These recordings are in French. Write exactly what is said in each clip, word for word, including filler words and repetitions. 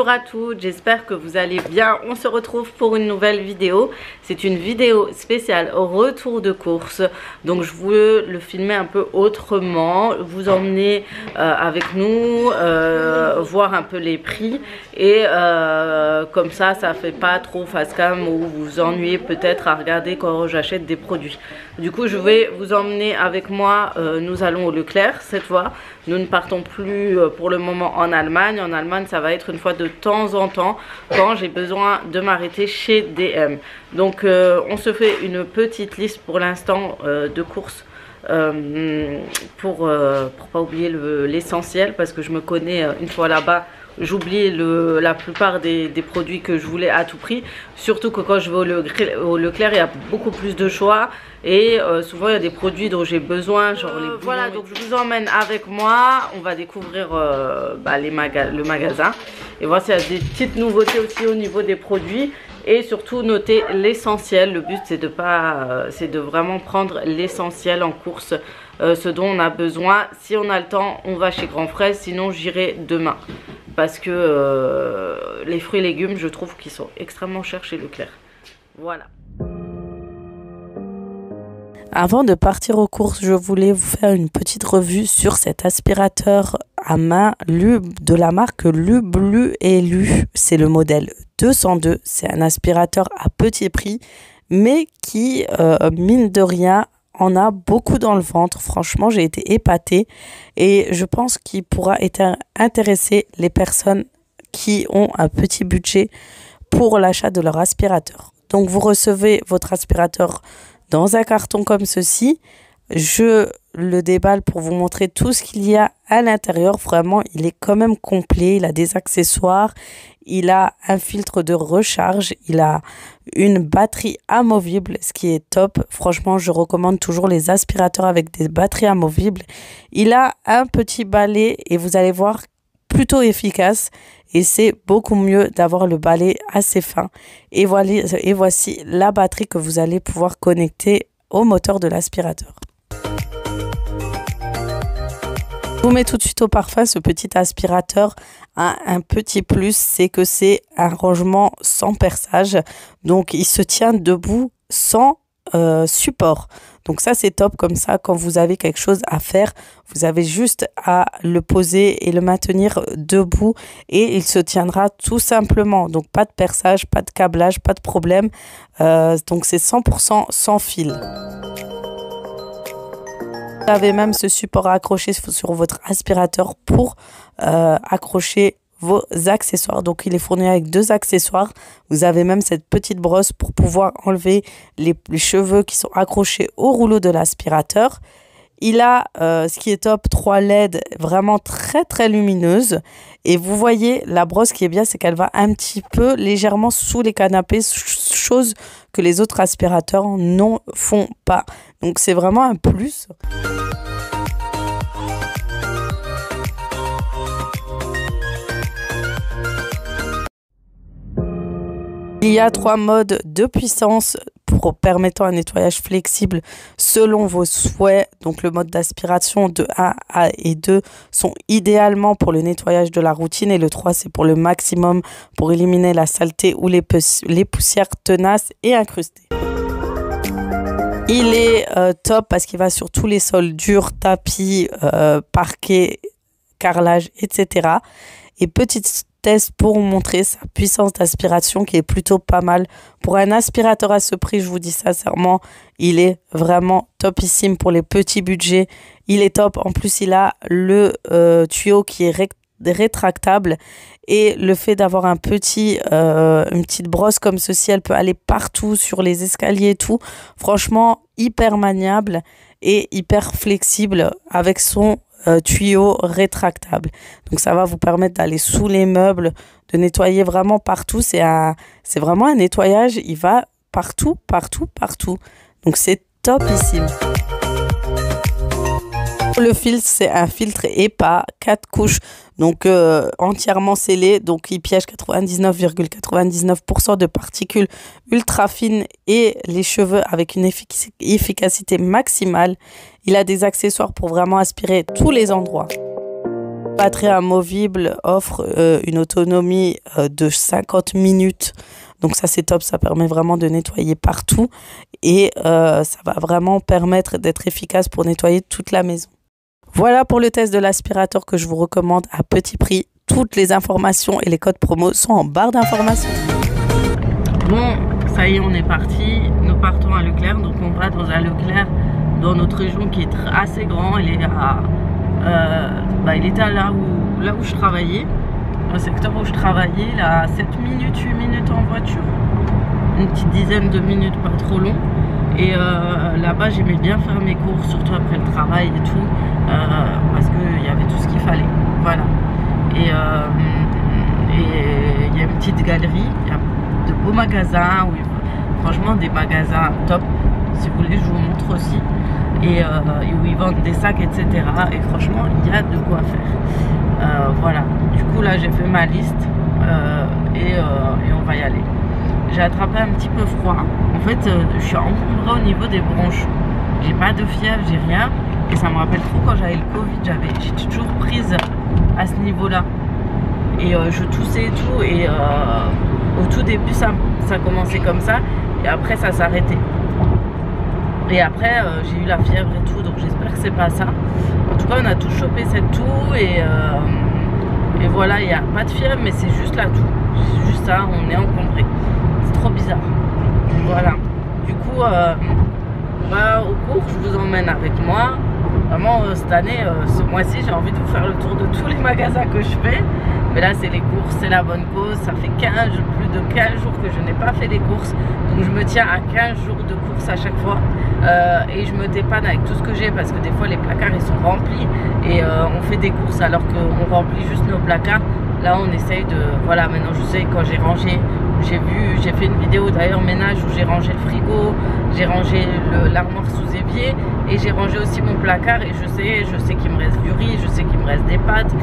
Bonjour à toutes, j'espère que vous allez bien. On se retrouve pour une nouvelle vidéo. C'est une vidéo spéciale au retour de course. Donc je veux le filmer un peu autrement, vous emmener euh, avec nous, euh, voir un peu les prix. Et euh, comme ça, ça fait pas trop face cam ou vous vous ennuyez peut-être à regarder quand j'achète des produits. Du coup, je vais vous emmener avec moi. Euh, nous allons au Leclerc cette fois. Nous ne partons plus euh, pour le moment en Allemagne. En Allemagne, ça va être une fois de temps en temps quand j'ai besoin de m'arrêter chez D M. Donc, euh, on se fait une petite liste pour l'instant euh, de courses. Euh, pour euh, pour pas oublier l'essentiel, parce que je me connais, euh, une fois là-bas j'oublie la plupart des, des produits que je voulais à tout prix, surtout que quand je vais au, Le, au Leclerc il y a beaucoup plus de choix et euh, souvent il y a des produits dont j'ai besoin, genre les bouillons. Voilà, donc je vous emmène avec moi, on va découvrir euh, bah, les maga le magasin et voici, il y a des petites nouveautés aussi au niveau des produits. Et surtout noter l'essentiel. Le but c'est de pas, euh, c'est de vraiment prendre l'essentiel en course, euh, ce dont on a besoin. Si on a le temps, on va chez Grand Fraise, sinon j'irai demain. Parce que euh, les fruits et légumes, je trouve qu'ils sont extrêmement chers chez Leclerc. Voilà. Avant de partir aux courses, je voulais vous faire une petite revue sur cet aspirateur à main Lub de la marque Lublu et Lu. C'est le modèle deux cent deux. C'est un aspirateur à petit prix, mais qui, euh, mine de rien, en a beaucoup dans le ventre. Franchement, j'ai été épatée et je pense qu'il pourra intéresser les personnes qui ont un petit budget pour l'achat de leur aspirateur. Donc, vous recevez votre aspirateur dans un carton comme ceci. Je le déballe pour vous montrer tout ce qu'il y a à l'intérieur. Vraiment, il est quand même complet. Il a des accessoires. Il a un filtre de recharge. Il a une batterie amovible, ce qui est top. Franchement, je recommande toujours les aspirateurs avec des batteries amovibles. Il a un petit balai et vous allez voir, plutôt efficace. Et c'est beaucoup mieux d'avoir le balai assez fin. Et, voilà, et voici la batterie que vous allez pouvoir connecter au moteur de l'aspirateur. Je vous mets tout de suite au parfum. Ce petit aspirateur a un petit plus, c'est que c'est un rangement sans perçage. Donc, il se tient debout sans euh, support. Donc ça, c'est top. Comme ça, quand vous avez quelque chose à faire, vous avez juste à le poser et le maintenir debout et il se tiendra tout simplement. Donc, pas de perçage, pas de câblage, pas de problème. Euh, donc, c'est cent pour cent sans fil. Vous avez même ce support à accrocher sur votre aspirateur pour euh, accrocher vos accessoires. Donc, il est fourni avec deux accessoires. Vous avez même cette petite brosse pour pouvoir enlever les, les cheveux qui sont accrochés au rouleau de l'aspirateur. Il a, euh, ce qui est top, trois L E D vraiment très très lumineuses. Et vous voyez, la brosse qui est bien, c'est qu'elle va un petit peu légèrement sous les canapés, chose que les autres aspirateurs ne font pas. Donc c'est vraiment un plus. Il y a trois modes de puissance pour permettant un nettoyage flexible selon vos souhaits. Donc le mode d'aspiration de un et deux sont idéalement pour le nettoyage de la routine et le trois c'est pour le maximum pour éliminer la saleté ou les, les poussières tenaces et incrustées. Il est euh, top parce qu'il va sur tous les sols durs, tapis, euh, parquet, carrelage, et cetera. Et petite test pour vous montrer sa puissance d'aspiration qui est plutôt pas mal. Pour un aspirateur à ce prix, je vous dis sincèrement, il est vraiment topissime pour les petits budgets. Il est top. En plus, il a le euh, tuyau qui est rétractable et le fait d'avoir un petit, euh, une petite brosse comme ceci, elle peut aller partout sur les escaliers et tout. Franchement, hyper maniable et hyper flexible avec son Euh, tuyau rétractable. Donc ça va vous permettre d'aller sous les meubles, de nettoyer vraiment partout. C'est un, c'est vraiment un nettoyage, il va partout, partout, partout. Donc c'est topissime. Le filtre, c'est un filtre E P A, quatre couches, donc euh, entièrement scellé. Donc il piège quatre-vingt-dix-neuf virgule quatre-vingt-dix-neuf pour cent de particules ultra fines et les cheveux avec une effic efficacité maximale. Il a des accessoires pour vraiment aspirer tous les endroits. batterie amovible offre euh, une autonomie euh, de cinquante minutes. Donc ça c'est top, ça permet vraiment de nettoyer partout et euh, ça va vraiment permettre d'être efficace pour nettoyer toute la maison. Voilà pour le test de l'aspirateur que je vous recommande à petit prix. Toutes les informations et les codes promo sont en barre d'informations. Bon, ça y est, on est parti. Nous partons à Leclerc. Donc on va dans un Leclerc dans notre région qui est assez grand. Il est à, euh, bah, il était à là où, là où je travaillais. Dans le secteur où je travaillais, il a sept minutes, huit minutes en voiture. Une petite dizaine de minutes, pas trop long. Et euh, là-bas, j'aimais bien faire mes courses, surtout après le travail et tout. Euh, parce qu'il y avait tout ce qu'il fallait. Voilà. Et euh, il y a une petite galerie. Il y a de beaux magasins. Où, franchement, des magasins top. Si vous voulez, je vous montre aussi. Et, euh, et où ils vendent des sacs, et cetera. Et franchement, il y a de quoi faire. Euh, voilà, du coup là j'ai fait ma liste euh, et, euh, et on va y aller. J'ai attrapé un petit peu froid. En fait, euh, je suis encombrée au niveau des bronches. J'ai pas de fièvre, j'ai rien. Et ça me rappelle trop quand j'avais le Covid. J'avais, j'étais toujours prise à ce niveau-là. Et euh, je toussais et tout. Et euh, au tout début, ça, ça commençait comme ça. Et après, ça s'arrêtait. Et après, euh, j'ai eu la fièvre et tout. Donc j'espère que c'est pas ça. En tout cas, on a tout chopé cette toux et, euh, et voilà, il n'y a pas de fièvre, mais c'est juste la toux. C'est juste ça, on est encombré. C'est trop bizarre. Voilà. Du coup, euh, bah, au cours, je vous emmène avec moi. Vraiment, euh, cette année, euh, ce mois-ci, j'ai envie de vous faire le tour de tous les magasins que je fais. Mais là, c'est les courses, c'est la bonne cause. Ça fait quinze, plus de quinze jours que je n'ai pas fait les courses. Donc, je me tiens à quinze jours de courses à chaque fois. Euh, et je me dépanne avec tout ce que j'ai parce que des fois, les placards, ils sont remplis. Et euh, on fait des courses alors qu'on remplit juste nos placards. Là, on essaye de... Voilà, maintenant, je sais, quand j'ai rangé, j'ai vu, j'ai fait une vidéo d'ailleurs ménage où j'ai rangé le frigo, j'ai rangé l'armoire sous évier et j'ai rangé aussi mon placard. Et je sais, je sais qu'il me reste du riz, je sais qu'il me reste des pâtes.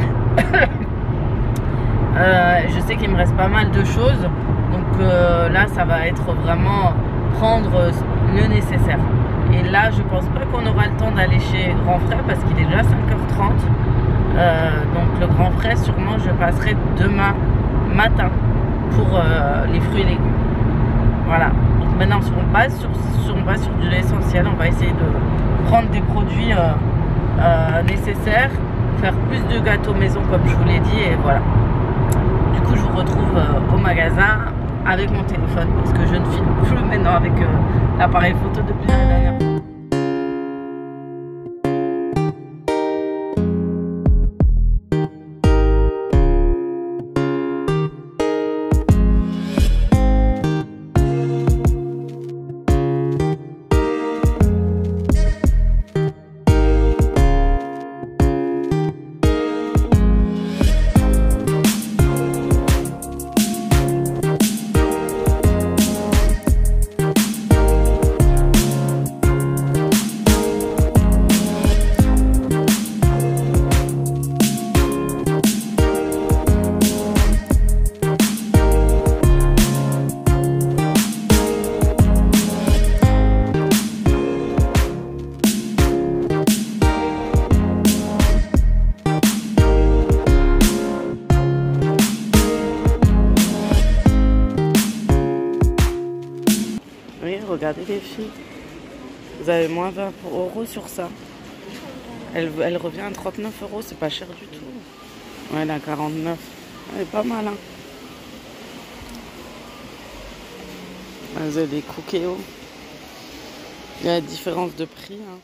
Euh, je sais qu'il me reste pas mal de choses, donc euh, là ça va être vraiment prendre le nécessaire. Et là je pense pas qu'on aura le temps d'aller chez Grand Frais parce qu'il est déjà cinq heures trente. Euh, donc le Grand Frais, sûrement je passerai demain matin pour euh, les fruits et légumes. Voilà. Donc maintenant on passe sur, sur, on passe sur de l'essentiel. On va essayer de prendre des produits euh, euh, nécessaires, faire plus de gâteaux maison comme je vous l'ai dit et voilà. Du coup, je vous retrouve euh, au magasin avec mon téléphone parce que je ne filme plus maintenant avec euh, l'appareil photo depuis la dernière fois. Regardez les filles, vous avez moins vingt euros sur ça. Elle, elle revient à trente-neuf euros, c'est pas cher du tout. Ouais, elle a quarante-neuf. Elle est pas mal, hein. Vous avez des Cookéo. Il y a la différence de prix, hein.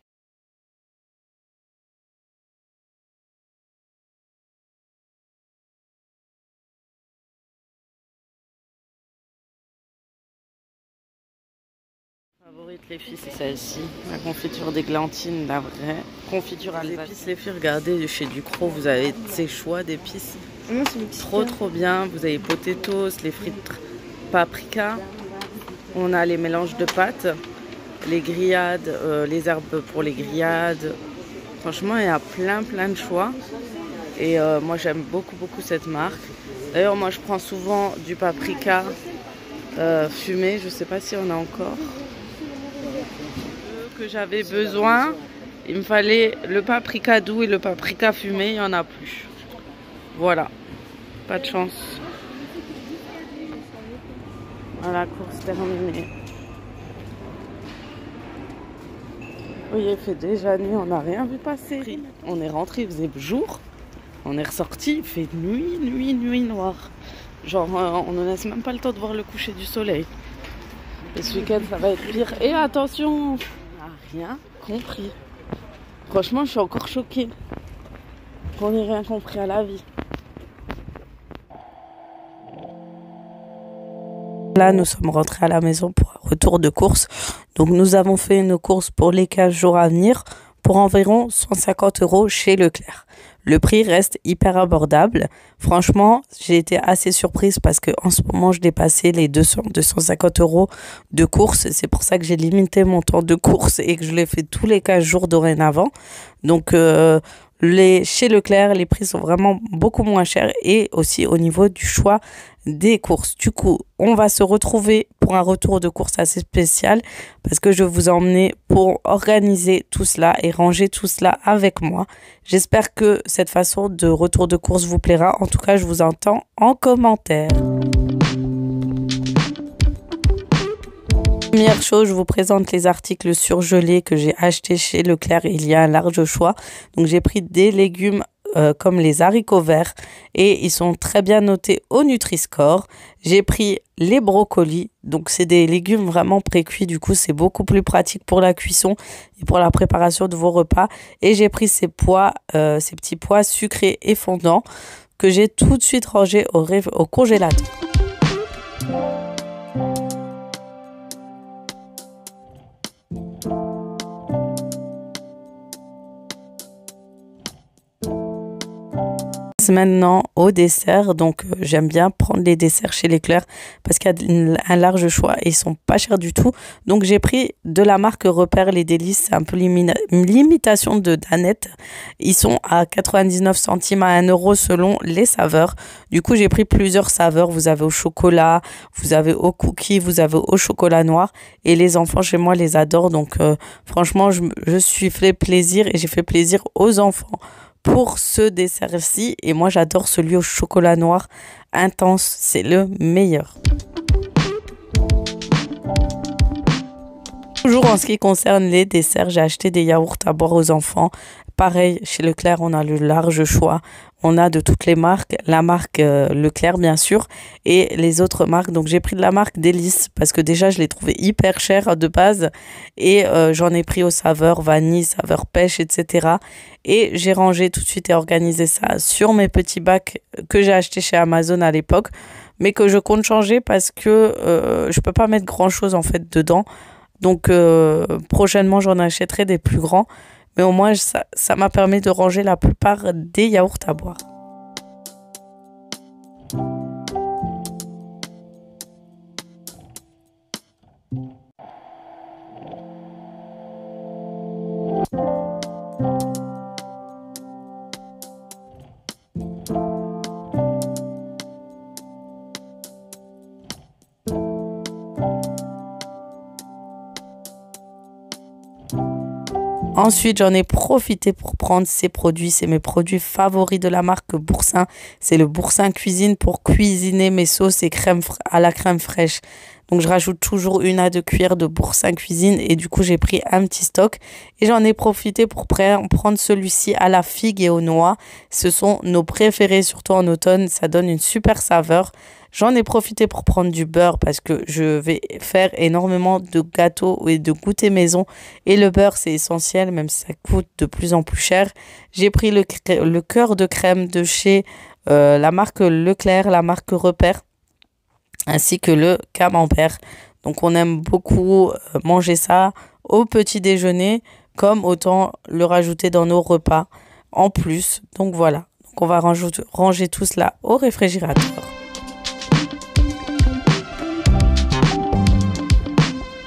Favorite les filles, c'est celle-ci, la confiture d'églantine, la vraie confiture à l'épices. Les filles, regardez, chez Ducros, vous avez ces choix d'épices. Mmh, trop trop bien. Vous avez potatoes, les frites paprika, on a les mélanges de pâtes, les grillades, euh, les herbes pour les grillades. Franchement, il y a plein plein de choix. Et euh, moi, j'aime beaucoup beaucoup cette marque. D'ailleurs, moi, je prends souvent du paprika euh, fumé. Je sais pas si on a encore. Que j'avais besoin Il me fallait le paprika doux et le paprika fumé, il n'y en a plus. Voilà, pas de chance. Voilà, course terminée. Oui, il fait déjà nuit, on n'a rien vu passer. On est rentré, il faisait jour. On est ressorti, il fait nuit, nuit, nuit noire. Genre, euh, on ne laisse même pas le temps de voir le coucher du soleil. Et ce week-end, ça va être pire. Et attention, on n'a rien compris. Franchement, je suis encore choquée qu'on n'ait rien compris à la vie. Là, nous sommes rentrés à la maison pour un retour de course. Donc, nous avons fait une course pour les quinze jours à venir pour environ cent cinquante euros chez Leclerc. Le prix reste hyper abordable. Franchement, j'ai été assez surprise parce que en ce moment, je dépassais les deux cents à deux cent cinquante euros de course. C'est pour ça que j'ai limité mon temps de course et que je l'ai fait tous les quinze jours dorénavant. Donc, euh, les, chez Leclerc, les prix sont vraiment beaucoup moins chers et aussi au niveau du choix des courses. Du coup, on va se retrouver pour un retour de course assez spécial parce que je vais vous emmener pour organiser tout cela et ranger tout cela avec moi. J'espère que cette façon de retour de course vous plaira. En tout cas, je vous entends en commentaire. Première chose, je vous présente les articles surgelés que j'ai achetés chez Leclerc. Il y a un large choix. Donc, j'ai pris des légumes euh, comme les haricots verts et ils sont très bien notés au Nutri-Score. J'ai pris les brocolis. Donc, c'est des légumes vraiment pré-cuits. Du coup, c'est beaucoup plus pratique pour la cuisson et pour la préparation de vos repas. Et j'ai pris ces pois, euh, ces petits pois sucrés et fondants que j'ai tout de suite rangés au, au congélateur. Maintenant au dessert, donc euh, j'aime bien prendre les desserts chez Leclerc parce qu'il y a un large choix et ils sont pas chers du tout. Donc j'ai pris de la marque Repère les délices, c'est un peu l'imitation de Danette. Ils sont à quatre-vingt-dix-neuf centimes à un euro selon les saveurs. Du coup j'ai pris plusieurs saveurs, vous avez au chocolat, vous avez au cookie, vous avez au chocolat noir et les enfants chez moi les adorent. Donc euh, franchement je, je suis fait plaisir et j'ai fait plaisir aux enfants pour ce dessert-ci. Et moi, j'adore celui au chocolat noir intense. C'est le meilleur. Toujours en ce qui concerne les desserts, j'ai acheté des yaourts à boire aux enfants. Pareil, chez Leclerc, on a le large choix. On a de toutes les marques, la marque euh, Leclerc bien sûr et les autres marques. Donc j'ai pris de la marque Délice parce que déjà je l'ai trouvé hyper cher de base et euh, j'en ai pris aux saveurs vanille, saveur pêche, et cetera. Et j'ai rangé tout de suite et organisé ça sur mes petits bacs que j'ai achetés chez Amazon à l'époque, mais que je compte changer parce que euh, je peux pas mettre grand chose en fait dedans. Donc euh, prochainement j'en achèterai des plus grands. Mais au moins, ça, ça m'a permis de ranger la plupart des yaourts à boire. Ensuite, j'en ai profité pour prendre ces produits. C'est mes produits favoris de la marque Boursin. C'est le Boursin Cuisine pour cuisiner mes sauces et crèmes à la crème fraîche. Donc, je rajoute toujours une à deux cuillères de Boursin Cuisine. Et du coup, j'ai pris un petit stock. Et j'en ai profité pour prendre celui-ci à la figue et aux noix. Ce sont nos préférés, surtout en automne. Ça donne une super saveur. J'en ai profité pour prendre du beurre parce que je vais faire énormément de gâteaux et de goûter maison. Et le beurre, c'est essentiel, même si ça coûte de plus en plus cher. J'ai pris le, le cœur de crème de chez euh, la marque Leclerc, la marque Repère, ainsi que le camembert. Donc, on aime beaucoup manger ça au petit déjeuner, comme autant le rajouter dans nos repas en plus. Donc, voilà. Donc, on va ranger, ranger tout cela au réfrigérateur.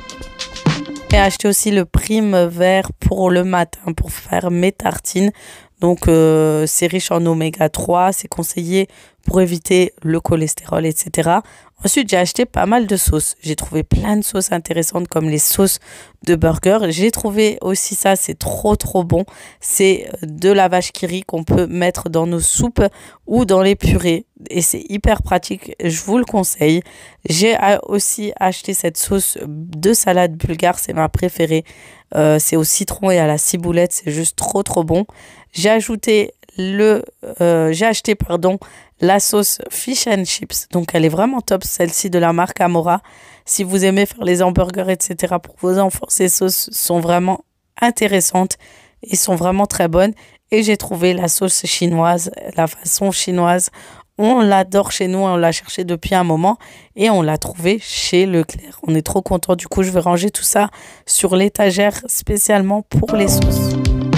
J'ai acheté aussi le prime vert pour le matin, pour faire mes tartines. Donc, euh, c'est riche en oméga trois, c'est conseillé pour éviter le cholestérol, et cetera. Ensuite, j'ai acheté pas mal de sauces. J'ai trouvé plein de sauces intéressantes comme les sauces de burger. J'ai trouvé aussi ça, c'est trop trop bon. C'est de la vache qui rit qu'on peut mettre dans nos soupes ou dans les purées. Et c'est hyper pratique, je vous le conseille. J'ai aussi acheté cette sauce de salade bulgare, c'est ma préférée. Euh, c'est au citron et à la ciboulette, c'est juste trop trop bon. J'ai ajouté le, euh, j'ai acheté pardon la sauce fish and chips, donc elle est vraiment top, celle-ci de la marque Amora. Si vous aimez faire les hamburgers, et cetera pour vos enfants, ces sauces sont vraiment intéressantes et sont vraiment très bonnes. Et j'ai trouvé la sauce chinoise, la façon chinoise. On l'adore chez nous, on l'a cherché depuis un moment et on l'a trouvé chez Leclerc. On est trop content. Du coup, je vais ranger tout ça sur l'étagère spécialement pour les sauces.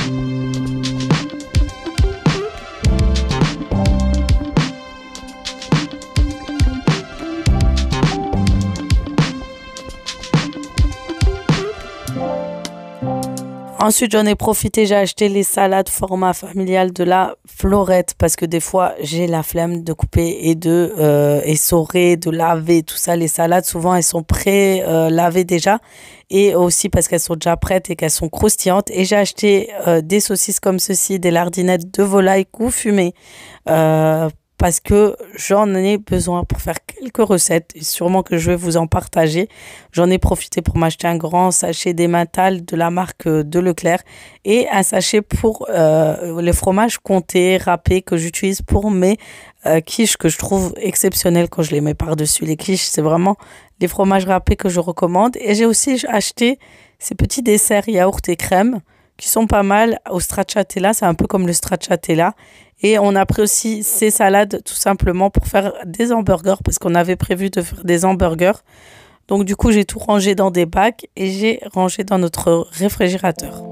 Ensuite, j'en ai profité, j'ai acheté les salades format familial de la Florette parce que des fois, j'ai la flemme de couper et de euh, essorer, de laver, tout ça. Les salades, souvent, elles sont pré-lavées euh, déjà et aussi parce qu'elles sont déjà prêtes et qu'elles sont croustillantes. Et j'ai acheté euh, des saucisses comme ceci, des lardinettes de volaille goût fumé euh, parce que j'en ai besoin pour faire quelques recettes et sûrement que je vais vous en partager. J'en ai profité pour m'acheter un grand sachet d'emmental de la marque de Leclerc et un sachet pour euh, les fromages comtés, râpés que j'utilise pour mes euh, quiches que je trouve exceptionnelles quand je les mets par-dessus. Les quiches, c'est vraiment les fromages râpés que je recommande. Et j'ai aussi acheté ces petits desserts yaourt et crème qui sont pas mal au stracciatella. C'est un peu comme le stracciatella. Et on a pris aussi ces salades tout simplement pour faire des hamburgers parce qu'on avait prévu de faire des hamburgers. Donc du coup, j'ai tout rangé dans des bacs et j'ai rangé dans notre réfrigérateur.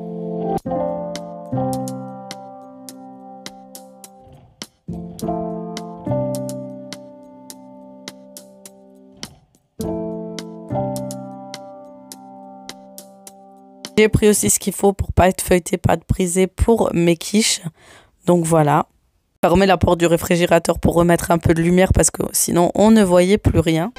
J'ai pris aussi ce qu'il faut pour pas être feuilleté, pas être brisé pour mes quiches. Donc voilà. Fermer la porte du réfrigérateur pour remettre un peu de lumière parce que sinon on ne voyait plus rien.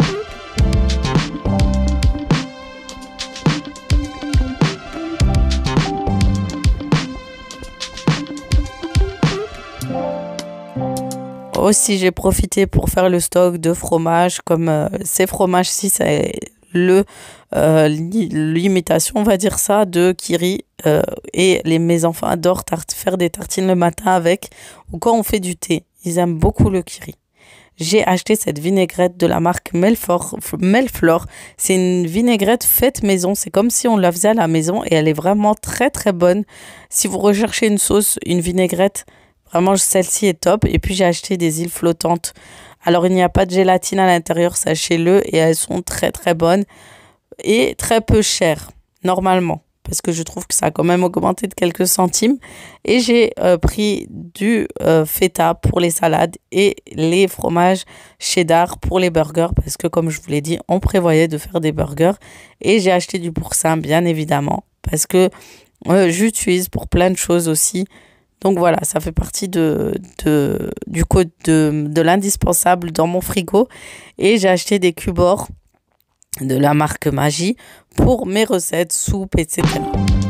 Aussi j'ai profité pour faire le stock de fromage comme euh, ces fromages-ci, c'est le euh, l'imitation, on va dire ça, de Kiri euh, et les, mes enfants adorent faire des tartines le matin avec ou quand on fait du thé, ils aiment beaucoup le Kiri. J'ai acheté cette vinaigrette de la marque Melfort, Melflor. C'est une vinaigrette faite maison, c'est comme si on la faisait à la maison et elle est vraiment très très bonne. Si vous recherchez une sauce, une vinaigrette, vraiment celle-ci est top. Et puis j'ai acheté des îles flottantes. Alors, il n'y a pas de gélatine à l'intérieur, sachez-le, et elles sont très très bonnes et très peu chères, normalement, parce que je trouve que ça a quand même augmenté de quelques centimes. Et j'ai euh, pris du euh, feta pour les salades et les fromages cheddar pour les burgers, parce que comme je vous l'ai dit, on prévoyait de faire des burgers. Et j'ai acheté du boursin, bien évidemment, parce que euh, j'utilise pour plein de choses aussi. Donc voilà, ça fait partie de, de, du code de, de l'indispensable dans mon frigo. Et j'ai acheté des cubes-or de la marque Maggi pour mes recettes, soupes, et cetera.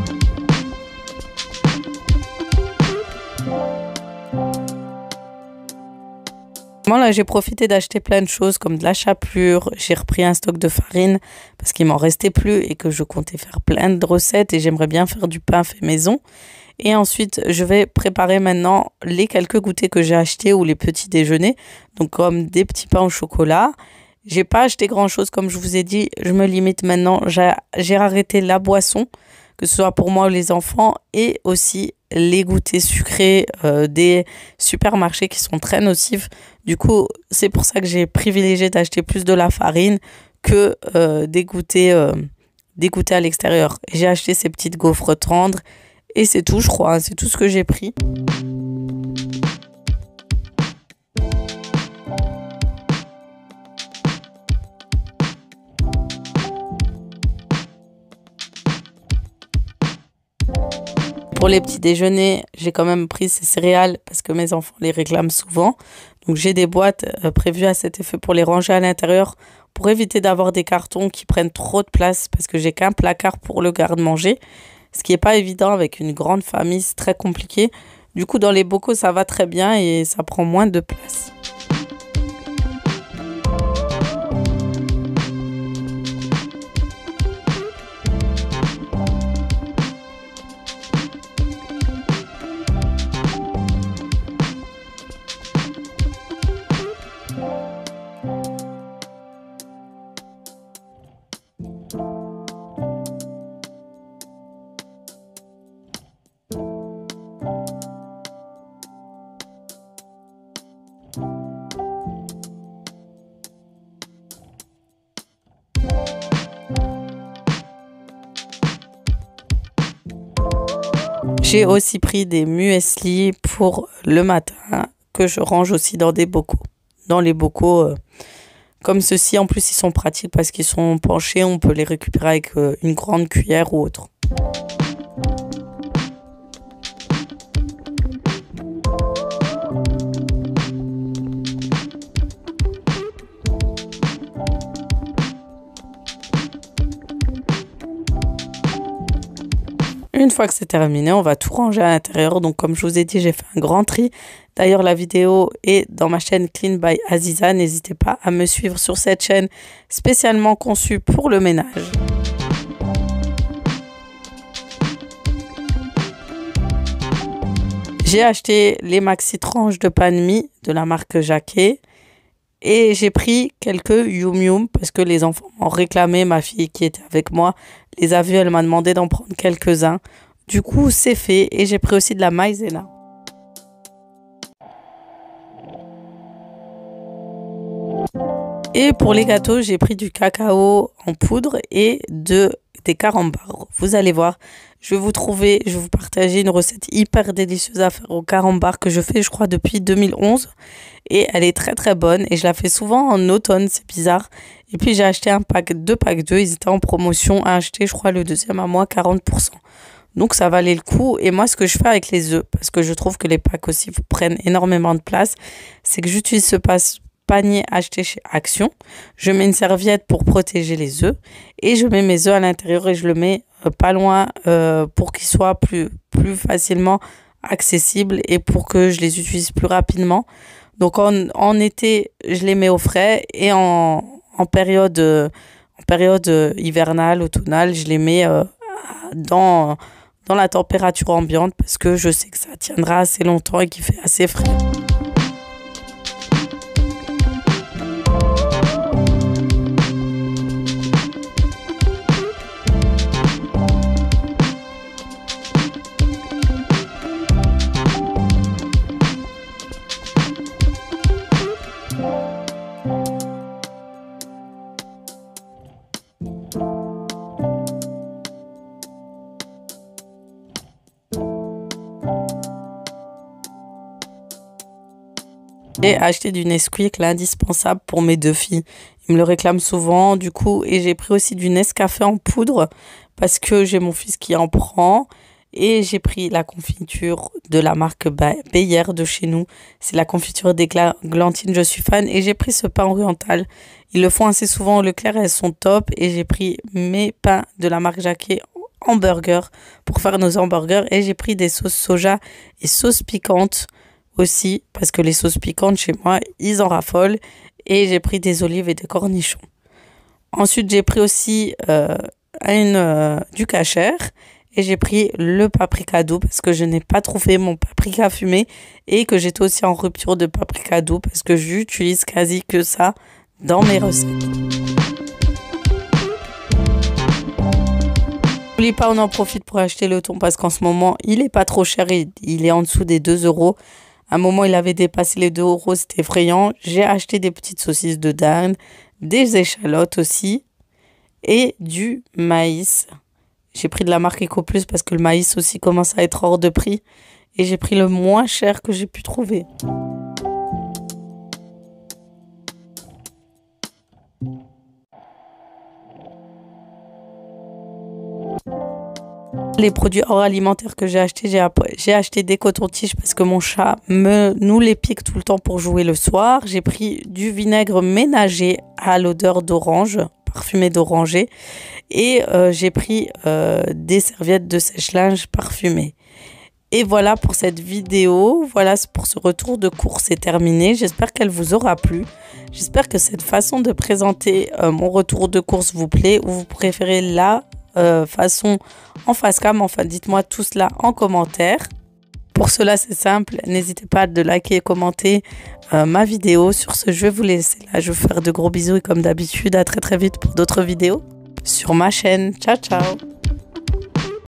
Là, j'ai profité d'acheter plein de choses comme de la chapelure. J'ai repris un stock de farine parce qu'il m'en restait plus et que je comptais faire plein de recettes et j'aimerais bien faire du pain fait maison. Et ensuite, je vais préparer maintenant les quelques goûters que j'ai achetés ou les petits déjeuners. Donc, comme des petits pains au chocolat. J'ai pas acheté grand chose, comme je vous ai dit. Je me limite maintenant. J'ai arrêté la boisson, que ce soit pour moi ou les enfants. Et aussi les goûters sucrés euh, des supermarchés qui sont très nocifs. Du coup, c'est pour ça que j'ai privilégié d'acheter plus de la farine que euh, des goûters, euh, des goûters à l'extérieur. J'ai acheté ces petites gaufres tendres. Et c'est tout, je crois. C'est tout ce que j'ai pris. Pour les petits déjeuners, j'ai quand même pris ces céréales parce que mes enfants les réclament souvent. Donc j'ai des boîtes euh, prévues à cet effet pour les ranger à l'intérieur pour éviter d'avoir des cartons qui prennent trop de place parce que j'ai qu'un placard pour le garde-manger. Ce qui n'est pas évident avec une grande famille, c'est très compliqué. Du coup, dans les bocaux, ça va très bien et ça prend moins de place. J'ai aussi pris des muesli pour le matin que je range aussi dans des bocaux. Dans les bocaux euh, comme ceci, en plus ils sont pratiques parce qu'ils sont penchés, on peut les récupérer avec euh, une grande cuillère ou autre. Une fois que c'est terminé, on va tout ranger à l'intérieur. Donc comme je vous ai dit, j'ai fait un grand tri. D'ailleurs, la vidéo est dans ma chaîne Clean by Aziza. N'hésitez pas à me suivre sur cette chaîne spécialement conçue pour le ménage. J'ai acheté les maxi tranches de pain de mie de la marque Jacquet. Et j'ai pris quelques Yum Yum parce que les enfants m'ont réclamé. Ma fille qui était avec moi les a vus, elle m'a demandé d'en prendre quelques-uns. Du coup, c'est fait. Et j'ai pris aussi de la maïzena. Et pour les gâteaux, j'ai pris du cacao en poudre et de, des carambars. Vous allez voir, je vais vous trouver, je vais vous partager une recette hyper délicieuse à faire au carambar que je fais, je crois, depuis deux mille onze. Et elle est très très bonne et je la fais souvent en automne, c'est bizarre. Et puis j'ai acheté un pack, deux packs d'œufs, ils étaient en promotion à acheter, je crois le deuxième à moins quarante pour cent. Donc ça valait le coup. Et moi ce que je fais avec les œufs, parce que je trouve que les packs aussi prennent énormément de place, c'est que j'utilise ce panier acheté chez Action. Je mets une serviette pour protéger les œufs et je mets mes œufs à l'intérieur et je le mets euh, pas loin euh, pour qu'ils soient plus, plus facilement accessibles et pour que je les utilise plus rapidement. Donc en, en été, je les mets au frais et en, en période, euh, en période euh, hivernale, automnale, je les mets euh, dans, dans la température ambiante parce que je sais que ça tiendra assez longtemps et qu'il fait assez frais. J'ai acheté du Nesquik, l'indispensable pour mes deux filles. Ils me le réclament souvent, du coup. Et j'ai pris aussi du Nescafé en poudre parce que j'ai mon fils qui en prend. Et j'ai pris la confiture de la marque Bayer de chez nous. C'est la confiture d'églantine, je suis fan. Et j'ai pris ce pain oriental. Ils le font assez souvent au Leclerc, elles sont top. Et j'ai pris mes pains de la marque Jacquet hamburger pour faire nos hamburgers. Et j'ai pris des sauces soja et sauces piquantes aussi, parce que les sauces piquantes chez moi, ils en raffolent. Et j'ai pris des olives et des cornichons. Ensuite, j'ai pris aussi euh, une, euh, du kasher. Et j'ai pris le paprika doux parce que je n'ai pas trouvé mon paprika fumé. Et que j'étais aussi en rupture de paprika doux parce que j'utilise quasi que ça dans mes recettes. N'oublie pas, on en profite pour acheter le thon parce qu'en ce moment, il est pas trop cher. Il est en dessous des deux euros. À un moment, il avait dépassé les deux euros, c'était effrayant. J'ai acheté des petites saucisses de dinde, des échalotes aussi et du maïs. J'ai pris de la marque EcoPlus parce que le maïs aussi commence à être hors de prix. Et j'ai pris le moins cher que j'ai pu trouver. Les produits hors alimentaires que j'ai achetés, j'ai acheté des cotons-tiges parce que mon chat me, nous les pique tout le temps pour jouer le soir. J'ai pris du vinaigre ménager à l'odeur d'orange, parfumé d'oranger. Et euh, j'ai pris euh, des serviettes de sèche-linge parfumées. Et voilà pour cette vidéo, voilà pour ce retour de course, c'est terminé. J'espère qu'elle vous aura plu. J'espère que cette façon de présenter euh, mon retour de course vous plaît ou vous préférez la euh, façon en face cam. Enfin, dites-moi tout cela en commentaire. Pour cela, c'est simple. N'hésitez pas à de liker et commenter euh, ma vidéo. Sur ce, je vais vous laisser là. Je vais vous faire de gros bisous et comme d'habitude, à très très vite pour d'autres vidéos sur ma chaîne. Ciao, ciao!